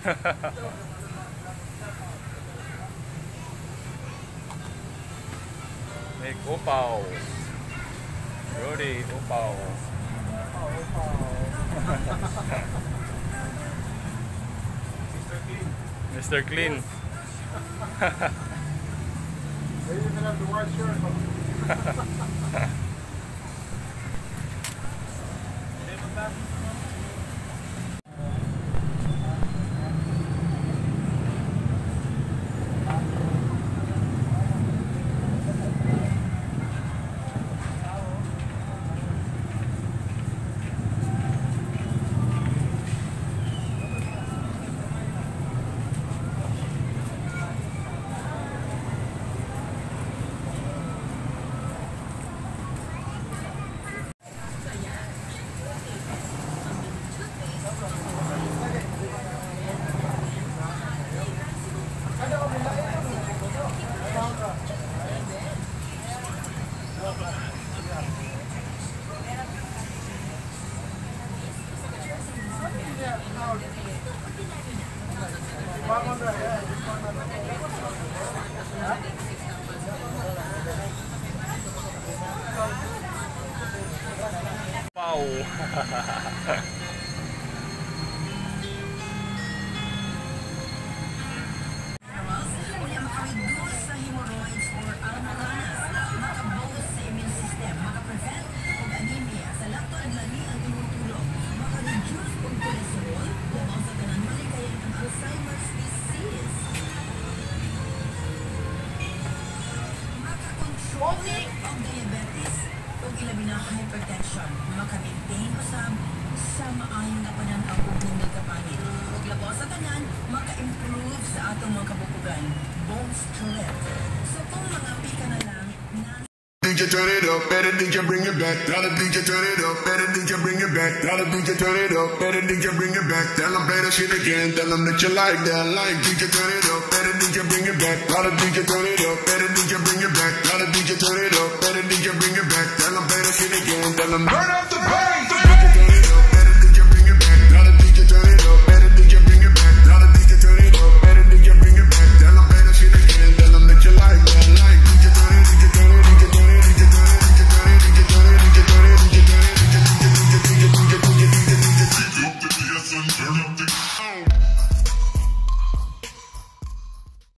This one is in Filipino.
Make upaw. Rudy, upaw. Mr. Clean. They even have the white shirt on. Wow. Controlling of diabetes o ilabi na hypertension, maka-maintain usab sa maayong na pananaw ug nagkapangit. Ug labaw sa tanan, maka-improve sa atong mga kabukugan, bone strength. So kung mga pika na lang na DJ turn it up, better DJ bring it back. Tell the DJ turn it up, better DJ bring it back. Tell the DJ turn it up, better DJ bring it back. Tell them play that shit again, tell them that you like that. Like DJ turn it up, better DJ bring it back. Tell the DJ turn it up, better DJ bring it back. Tell the DJ turn it up, better DJ bring it back. Tell them play that shit again, tell them burn up.